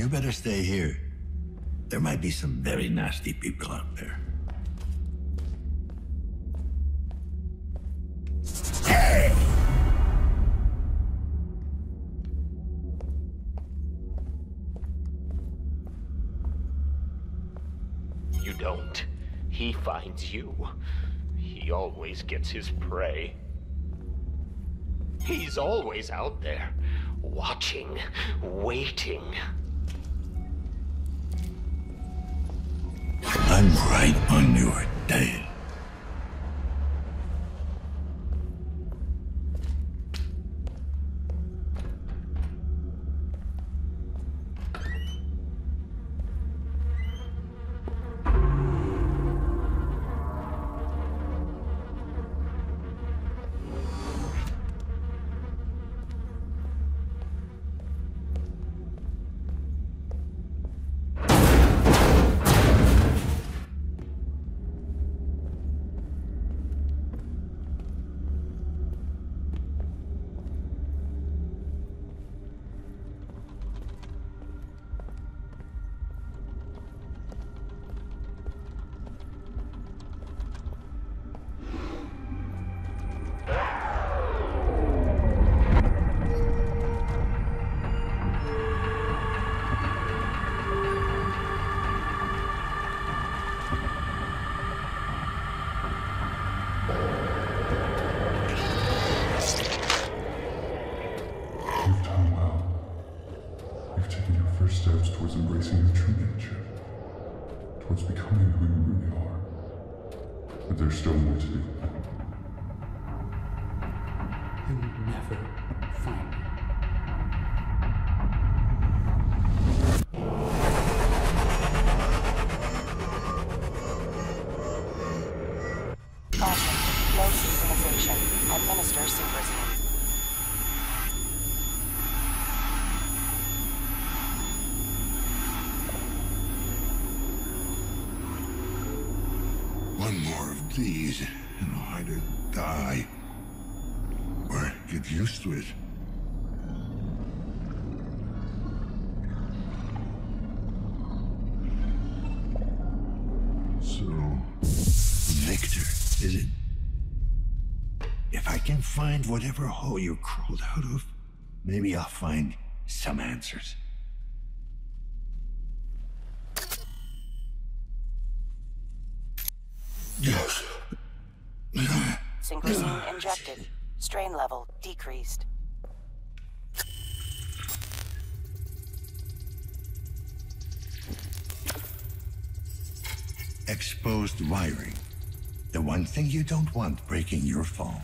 You better stay here. There might be some very nasty people out there. Hey! You don't. He finds you. He always gets his prey. He's always out there, watching, waiting. I'm right on your tail. Steps towards embracing your true nature, towards becoming who you really are. But there's still more to do. You'll never find me. Caution, no synchronization. Administer Synchrazine. One more of these, and I'll either die or get used to it. So, Victor, is it? If I can find whatever hole you crawled out of, maybe I'll find some answers. Yes. Synchrazine injected. Strain level decreased. Exposed wiring. The one thing you don't want breaking your phone.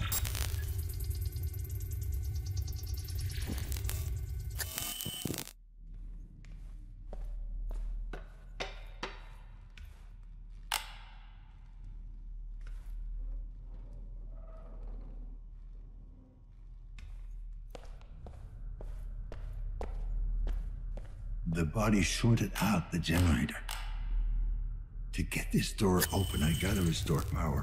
The body shorted out the generator. To get this door open, I gotta restore power.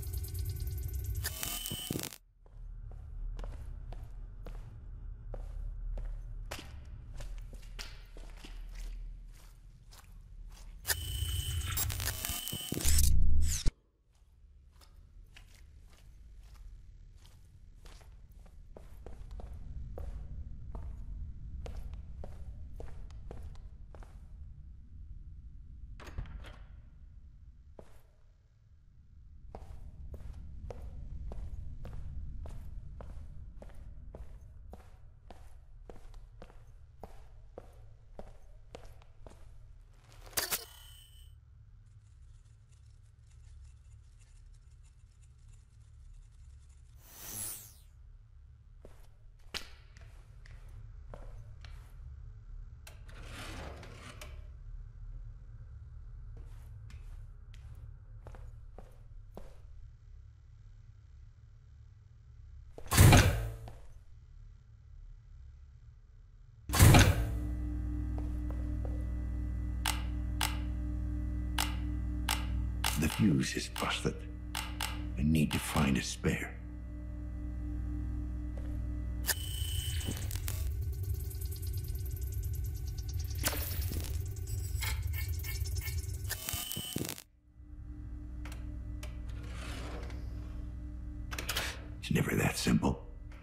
The fuse is busted. I need to find a spare. It's never that simple.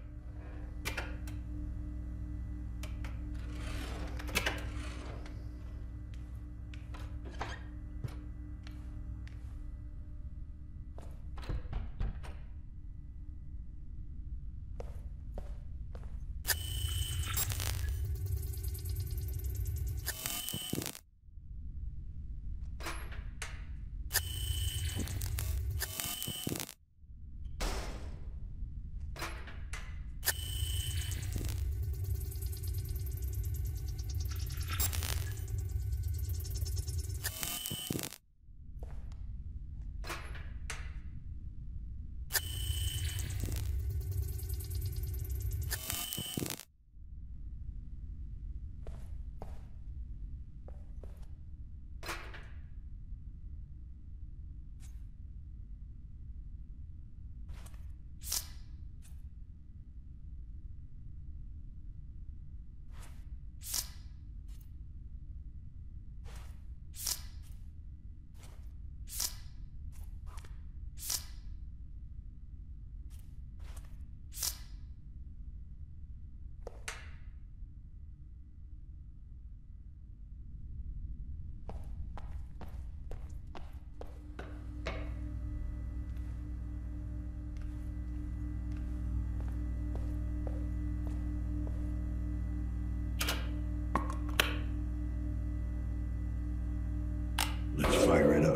Let's fire it up.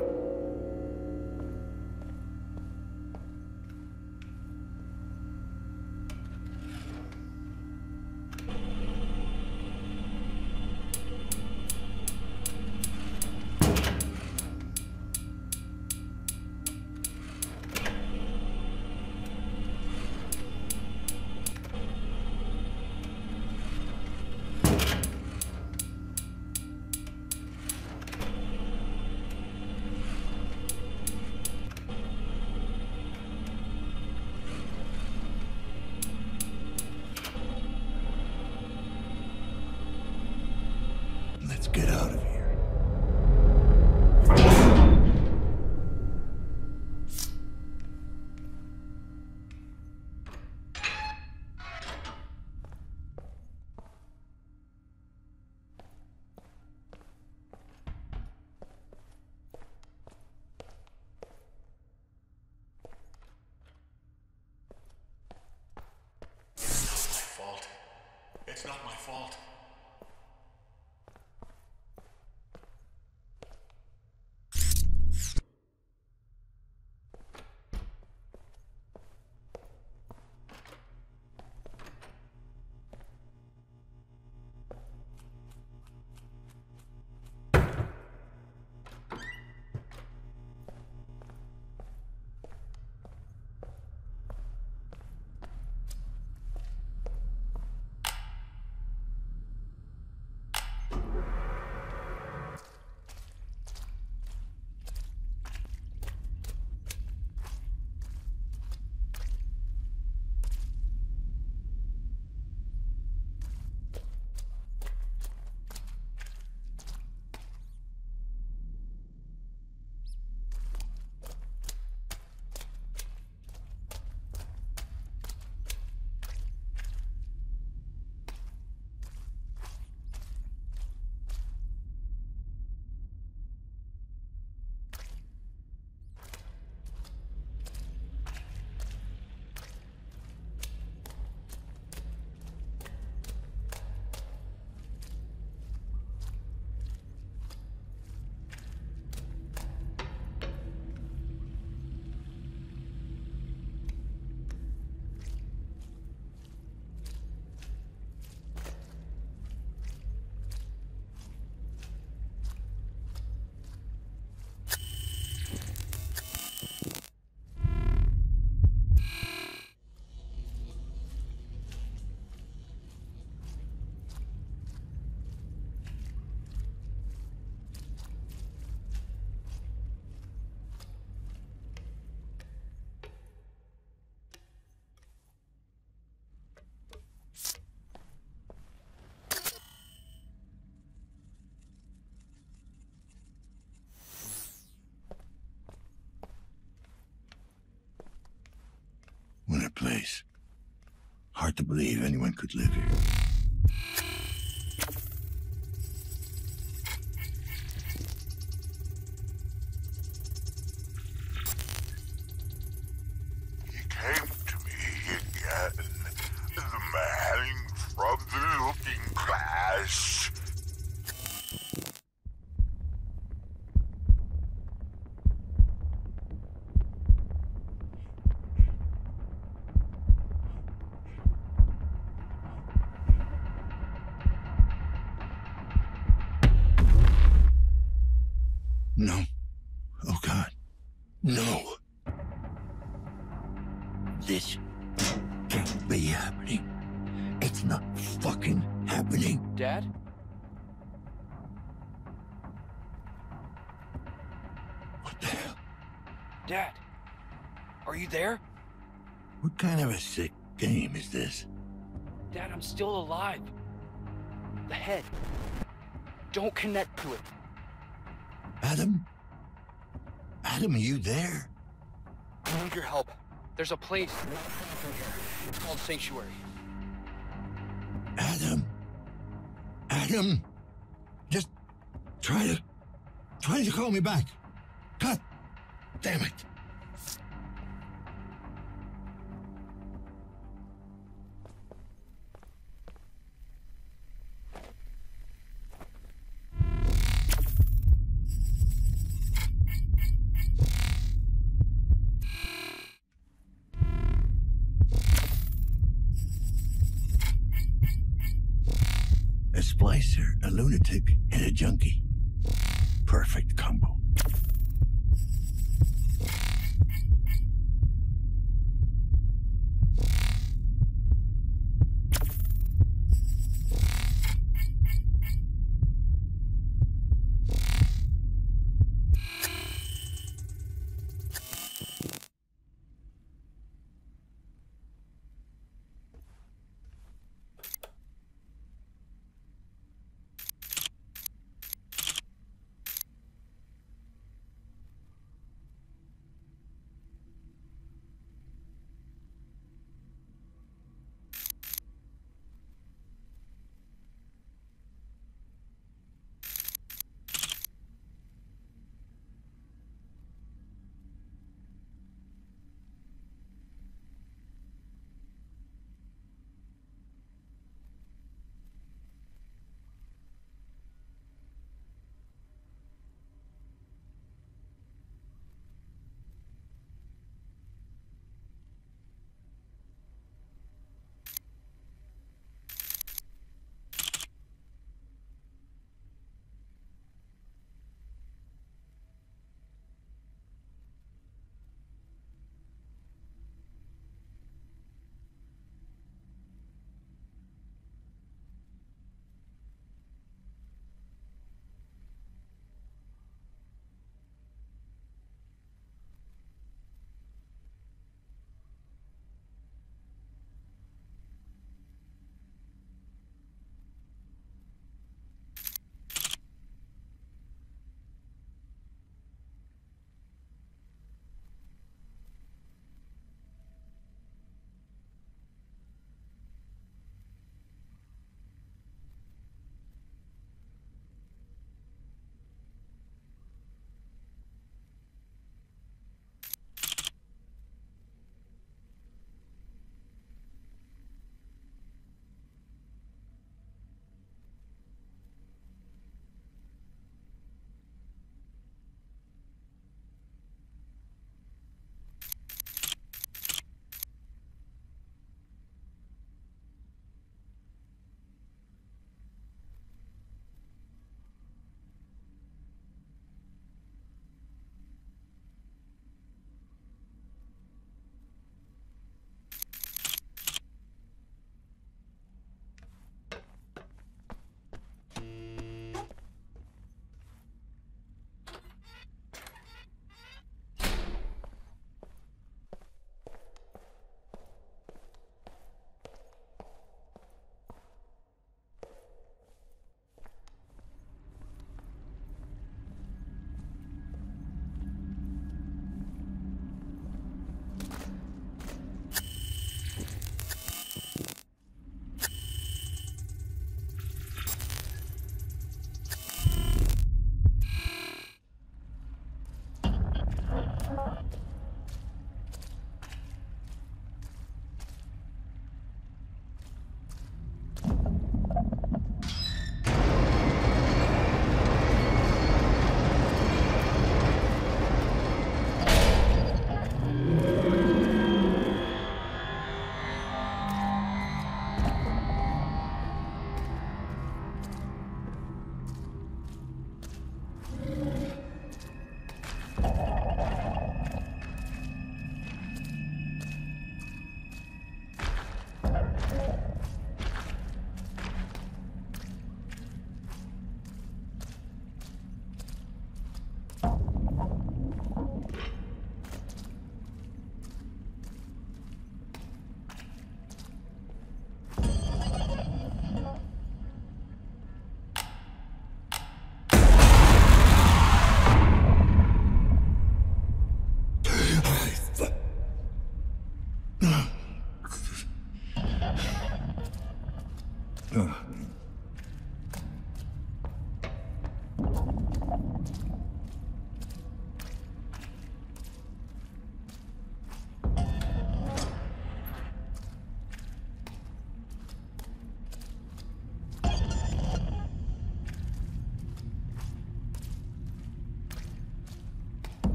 Let's get out of here. It's not my fault. hard to believe anyone could live here. He came to me again. The man from the looking glass. No. Oh, God. No. This can't be happening. It's not fucking happening. Dad? What the hell? Dad? Are you there? What kind of a sick game is this? Dad, I'm still alive. The head. Don't connect to it. Adam? Adam, are you there? I need your help. There's a place it's called Sanctuary. Adam? Adam? Just try to call me back. God damn it. A splicer, a lunatic, and a junkie. Perfect combo.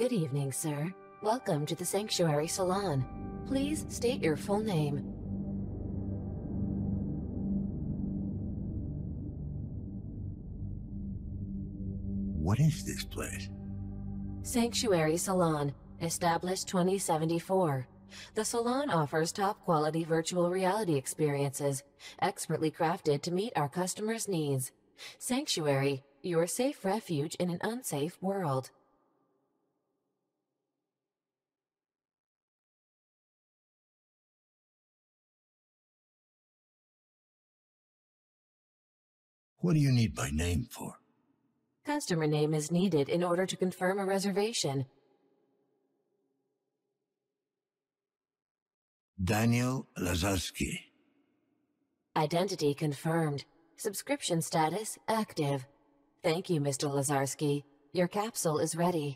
Good evening, sir. Welcome to the Sanctuary Salon. Please state your full name. What is this place? Sanctuary Salon, established 2074. The salon offers top-quality virtual reality experiences, expertly crafted to meet our customers' needs. Sanctuary, your safe refuge in an unsafe world. What do you need my name for? Customer name is needed in order to confirm a reservation. Daniel Lazarski. Identity confirmed. Subscription status active. Thank you, Mr. Lazarski. Your capsule is ready.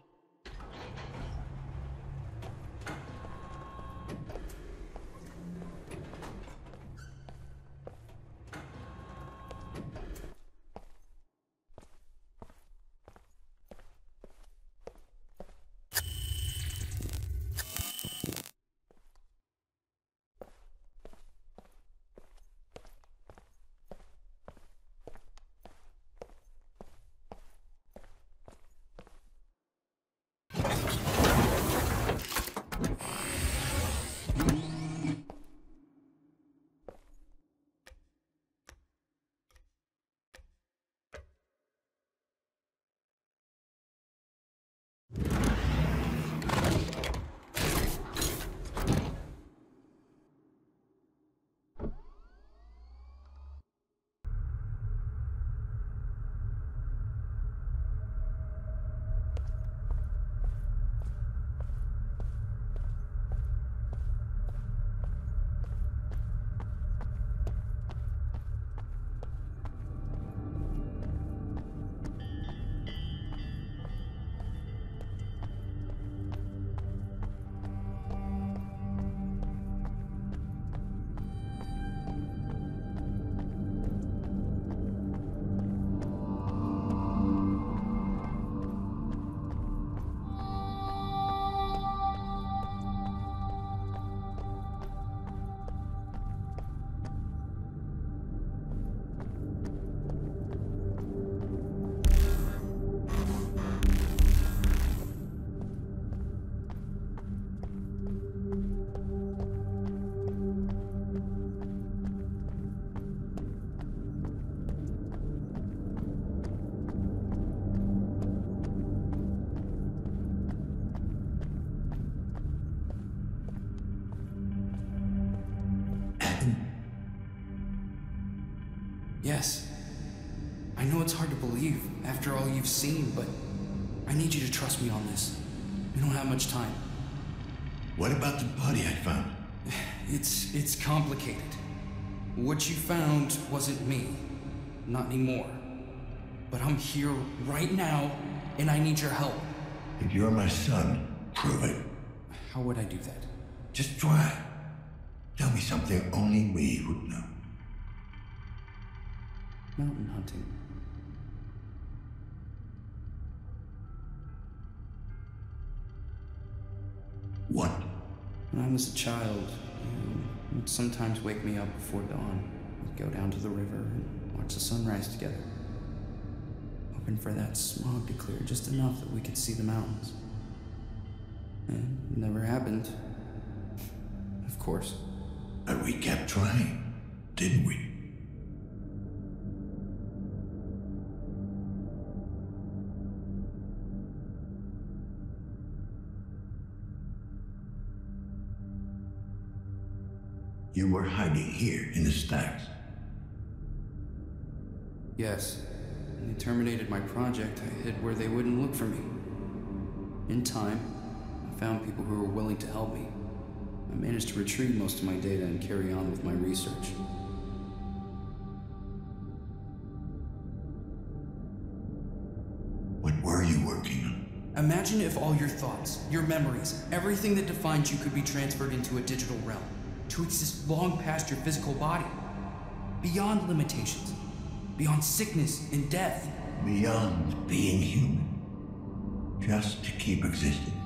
Yes. I know it's hard to believe after all you've seen, but I need you to trust me on this. We don't have much time. What about the body I found? It's complicated. What you found wasn't me. Not anymore. But I'm here right now, and I need your help. If you're my son, prove it. How would I do that? Just try. Tell me something only we would know. Mountain hunting. What? When I was a child, you would sometimes wake me up before dawn. We'd go down to the river and watch the sunrise together. Hoping for that smog to clear just enough that we could see the mountains. And it never happened. Of course. But we kept trying, didn't we? You were hiding here in the stacks. Yes. When they terminated my project, I hid where they wouldn't look for me. In time, I found people who were willing to help me. I managed to retrieve most of my data and carry on with my research. What were you working on? Imagine if all your thoughts, your memories, everything that defines you could be transferred into a digital realm, to exist long past your physical body, beyond limitations, beyond sickness and death. Beyond being human. Just to keep existing.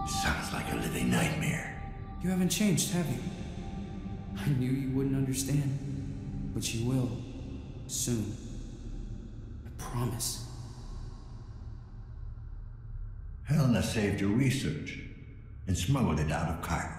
Sounds like a living nightmare. You haven't changed, have you? I knew you wouldn't understand, but you will. Soon. I promise. Helena saved your research and smuggled it out of Cairo.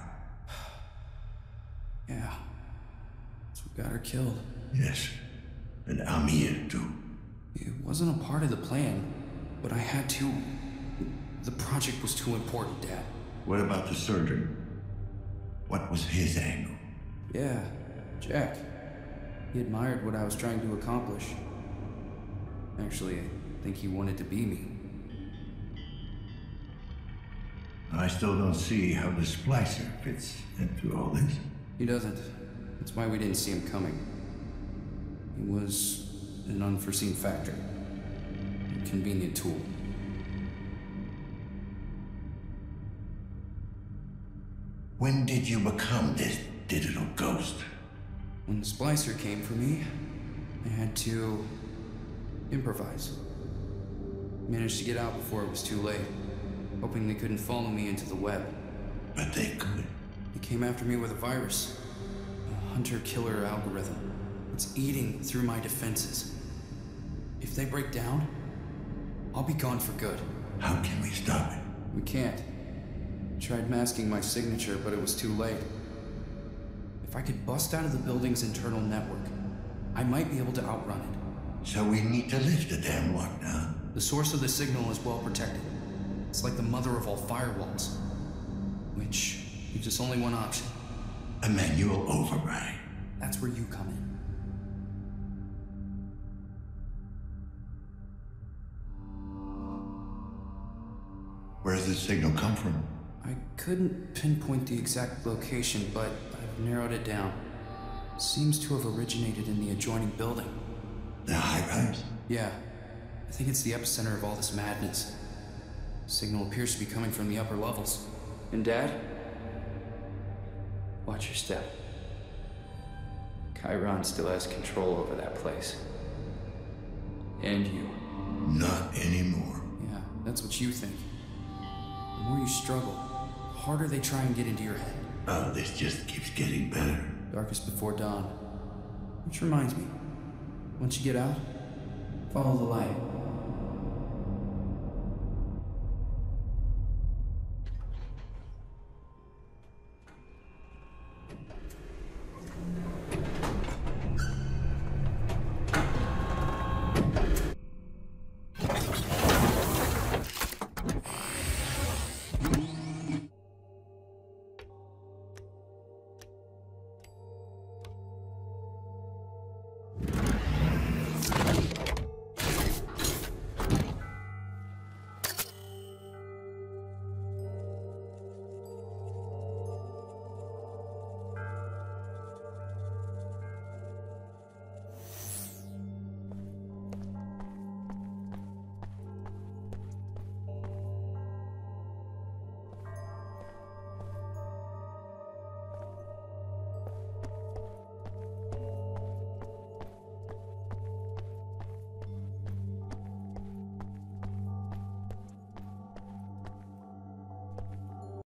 Yeah. So we got her killed. Yes, and Amir too. It wasn't a part of the plan, but I had to. The project was too important, Dad. What about the surgeon? What was his angle? Yeah, Jack. He admired what I was trying to accomplish. Actually, I think he wanted to be me. I still don't see how the splicer fits into all this. He doesn't. That's why we didn't see him coming. He was an unforeseen factor. A convenient tool. When did you become this digital ghost? When the splicer came for me, I had to improvise. Managed to get out before it was too late, hoping they couldn't follow me into the web. But they could. They came after me with a virus, a hunter-killer algorithm. It's eating through my defenses. If they break down, I'll be gone for good. How can we stop it? We can't. Tried masking my signature, but it was too late. If I could bust out of the building's internal network, I might be able to outrun it. So we need to lift the damn lockdown. The source of the signal is well protected. It's like the mother of all firewalls. Which leaves us only one option. A manual override. That's where you come in. Where does the signal come from? I couldn't pinpoint the exact location, but I've narrowed it down. Seems to have originated in the adjoining building. The high-rise? Yeah. I think it's the epicenter of all this madness. Signal appears to be coming from the upper levels. And Dad? Watch your step. Chiron still has control over that place. And you. Not anymore. Yeah, that's what you think. The more you struggle, the harder they try and get into your head. Oh, this just keeps getting better. Darkest before dawn. Which reminds me, once you get out, follow the light.